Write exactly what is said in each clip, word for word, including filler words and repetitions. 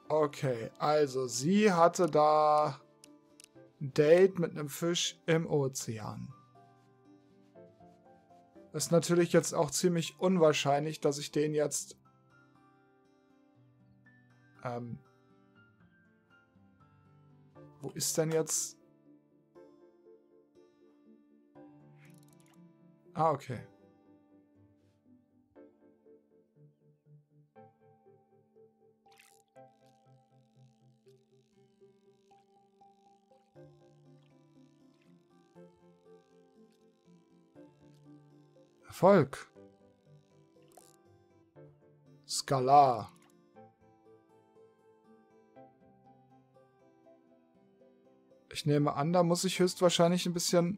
Okay, also sie hatte da ein Date mit einem Fisch im Ozean. Ist natürlich jetzt auch ziemlich unwahrscheinlich, dass ich den jetzt... Ähm... Wo ist denn jetzt... Ah, okay. Erfolg. Skalar. Ich nehme an, da muss ich höchstwahrscheinlich ein bisschen...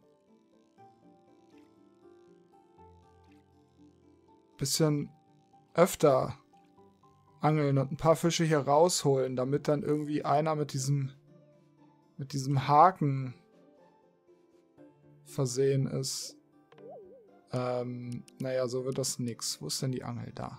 bisschen öfter angeln und ein paar Fische hier rausholen, damit dann irgendwie einer mit diesem mit diesem Haken versehen ist. Ähm, naja, so wird das nix. Wo ist denn die Angel? Da.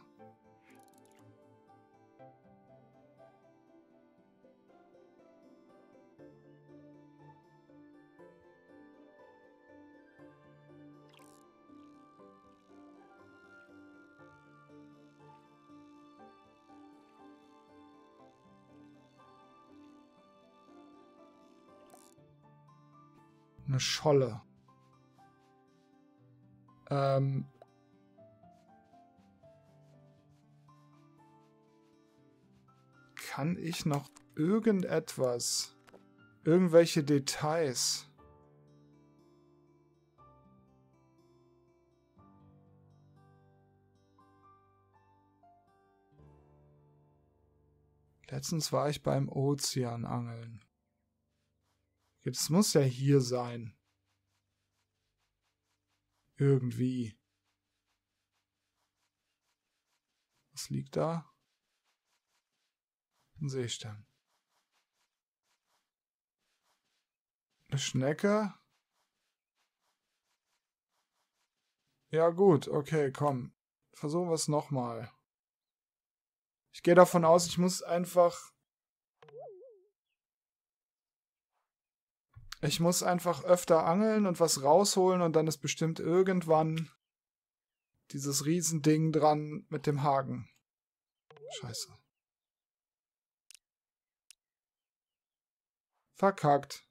Eine Scholle. Ähm. Kann ich noch irgendetwas? Irgendwelche Details? Letztens war ich beim Ozeanangeln. Jetzt muss ja hier sein. Irgendwie. Was liegt da? Ein Seestern. Eine Schnecke? Ja gut, okay, komm. Versuchen wir es nochmal. Ich gehe davon aus, ich muss einfach... Ich muss einfach öfter angeln und was rausholen und dann ist bestimmt irgendwann dieses Riesending dran mit dem Haken. Scheiße. Verkackt.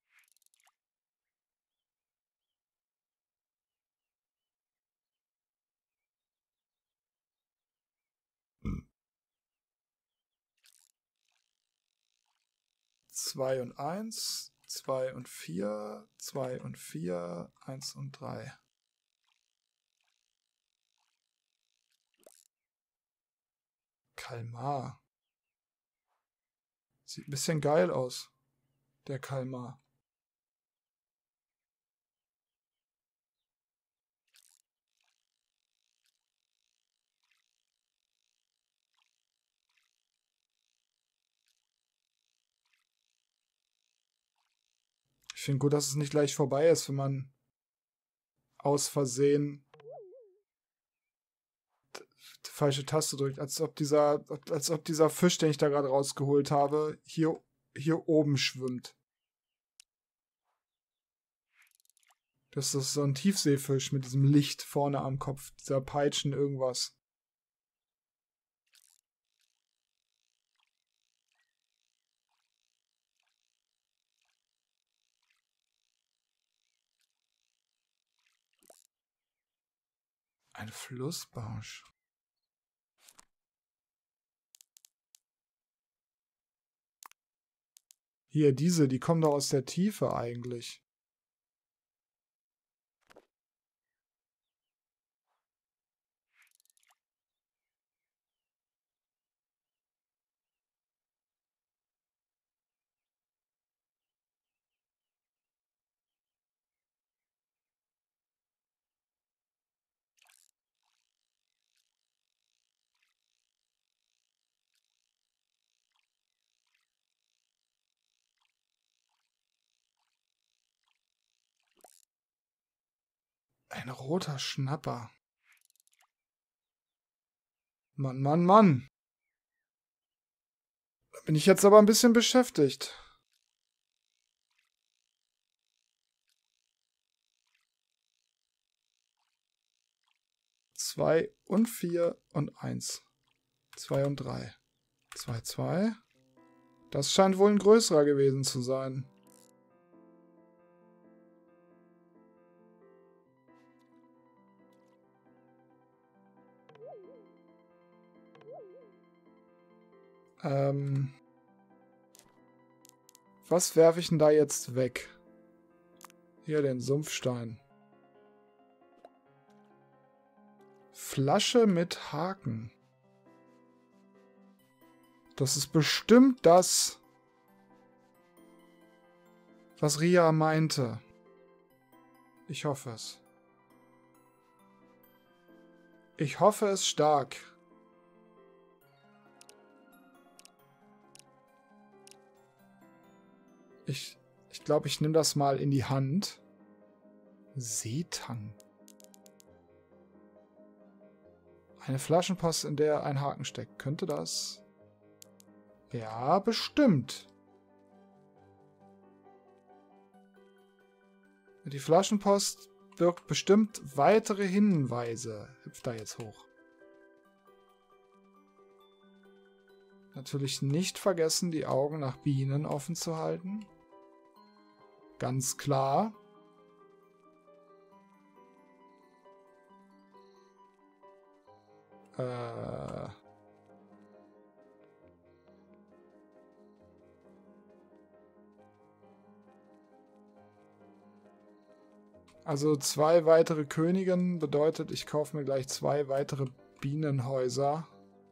Zwei und eins, zwei und vier, zwei und vier, eins und drei. Kalmar. Sieht ein bisschen geil aus, der Kalmar. Ich finde gut, dass es nicht gleich vorbei ist, wenn man aus Versehen die falsche Taste drückt. Als ob dieser, als ob dieser Fisch, den ich da gerade rausgeholt habe, hier, hier oben schwimmt. Das ist so ein Tiefseefisch mit diesem Licht vorne am Kopf, dieser Peitschen irgendwas. Ein Flussbarsch. Hier, diese, die kommen doch aus der Tiefe eigentlich. Ein roter Schnapper. Mann, Mann, Mann. Bin ich jetzt aber ein bisschen beschäftigt. Zwei und vier und eins. Zwei und drei. Zwei, zwei. Das scheint wohl ein größerer gewesen zu sein. Ähm. Was werfe ich denn da jetzt weg? Hier den Sumpfstein. Flasche mit Haken. Das ist bestimmt das, was Ria meinte. Ich hoffe es. Ich hoffe es stark. Ich ich glaube, ich nehme das mal in die Hand. Seetang. Eine Flaschenpost, in der ein Haken steckt. Könnte das? Ja, bestimmt. Die Flaschenpost birgt bestimmt weitere Hinweise. Hüpft da jetzt hoch. Natürlich nicht vergessen, die Augen nach Bienen offen zu halten. Ganz klar. Äh... Also zwei weitere Königinnen bedeutet, ich kaufe mir gleich zwei weitere Bienenhäuser.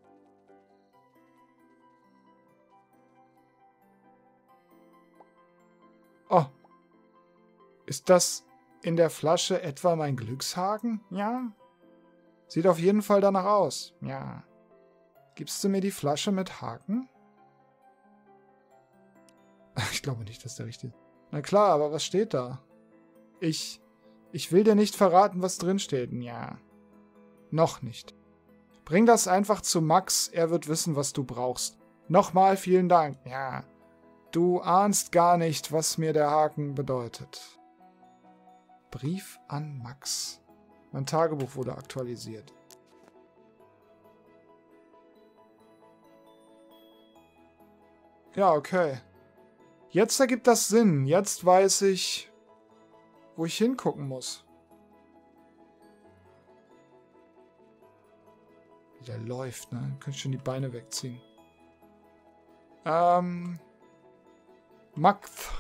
Oh. Ist das in der Flasche etwa mein Glückshaken? Ja. Sieht auf jeden Fall danach aus. Ja. Gibst du mir die Flasche mit Haken? Ich glaube nicht, dass der richtige... Na klar, aber was steht da? Ich... Ich will dir nicht verraten, was drin steht. Ja. Noch nicht. Bring das einfach zu Max, er wird wissen, was du brauchst. Nochmal vielen Dank. Ja. Du ahnst gar nicht, was mir der Haken bedeutet. Brief an Max. Mein Tagebuch wurde aktualisiert. Ja, okay. Jetzt ergibt das Sinn. Jetzt weiß ich, wo ich hingucken muss. Wie der läuft, ne? Kann ich schon die Beine wegziehen. Ähm... Max.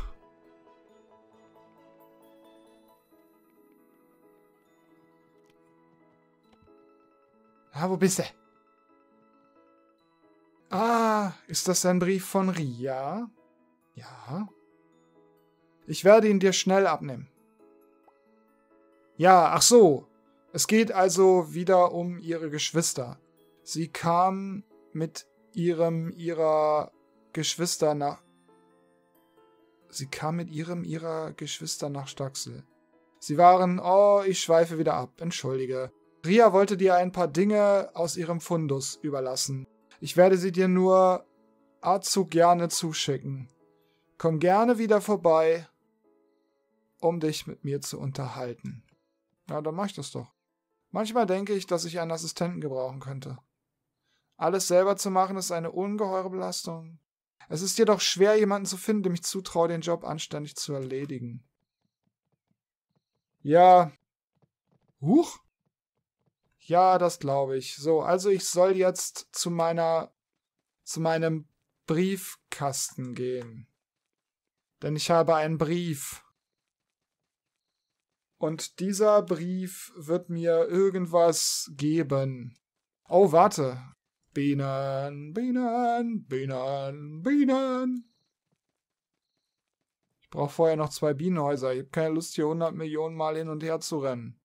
Ah, wo bist du? Ah, ist das ein Brief von Ria? Ja. Ich werde ihn dir schnell abnehmen. Ja, ach so. Es geht also wieder um ihre Geschwister. Sie kam mit ihrem, ihrer Geschwister nach... Sie kam mit ihrem, ihrer Geschwister nach Staxel. Sie waren... Oh, ich schweife wieder ab. Entschuldige. Ria wollte dir ein paar Dinge aus ihrem Fundus überlassen. Ich werde sie dir nur allzu gerne zuschicken. Komm gerne wieder vorbei, um dich mit mir zu unterhalten. Ja, dann mach ich das doch. Manchmal denke ich, dass ich einen Assistenten gebrauchen könnte. Alles selber zu machen, ist eine ungeheure Belastung. Es ist jedoch schwer, jemanden zu finden, dem ich zutraue, den Job anständig zu erledigen. Ja. Huch? Ja, das glaube ich. So, also ich soll jetzt zu meiner, zu meinem Briefkasten gehen. Denn ich habe einen Brief. Und dieser Brief wird mir irgendwas geben. Oh, warte. Bienen, Bienen, Bienen, Bienen. Ich brauche vorher noch zwei Bienenhäuser. Ich habe keine Lust, hier hundert Millionen Mal hin und her zu rennen.